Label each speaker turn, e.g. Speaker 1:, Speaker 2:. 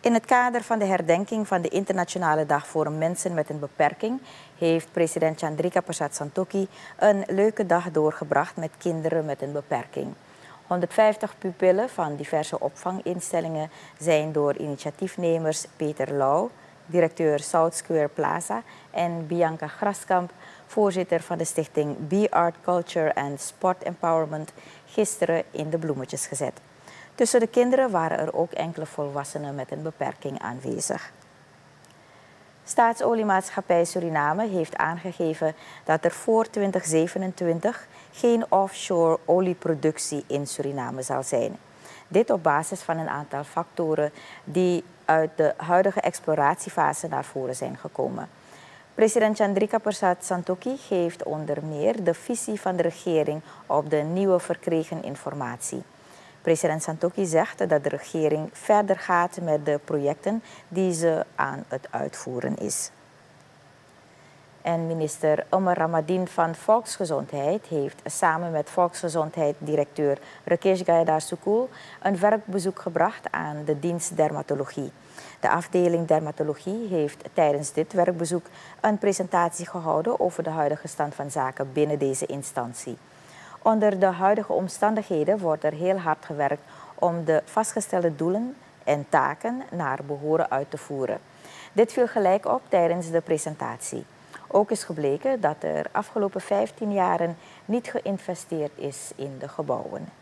Speaker 1: In het kader van de herdenking van de Internationale Dag voor Mensen met een Beperking heeft president Chandrika Persat Santokhi een leuke dag doorgebracht met kinderen met een beperking. 150 pupillen van diverse opvanginstellingen zijn door initiatiefnemers Peter Lau, directeur South Square Plaza, en Bianca Graskamp, voorzitter van de stichting Be Art Culture and Sport Empowerment, gisteren in de bloemetjes gezet. Tussen de kinderen waren er ook enkele volwassenen met een beperking aanwezig. Staatsoliemaatschappij Suriname heeft aangegeven dat er voor 2027 geen offshore olieproductie in Suriname zal zijn. Dit op basis van een aantal factoren die uit de huidige exploratiefase naar voren zijn gekomen. President Chandrika Persat Santokhi geeft onder meer de visie van de regering op de nieuwe verkregen informatie. President Santokhi zegt dat de regering verder gaat met de projecten die ze aan het uitvoeren is. En minister Omar Ramadien van Volksgezondheid heeft samen met Volksgezondheidsdirecteur Rakesh Gaidar Sukul een werkbezoek gebracht aan de dienst dermatologie. De afdeling dermatologie heeft tijdens dit werkbezoek een presentatie gehouden over de huidige stand van zaken binnen deze instantie. Onder de huidige omstandigheden wordt er heel hard gewerkt om de vastgestelde doelen en taken naar behoren uit te voeren. Dit viel gelijk op tijdens de presentatie. Ook is gebleken dat er afgelopen 15 jaren niet geïnvesteerd is in de gebouwen.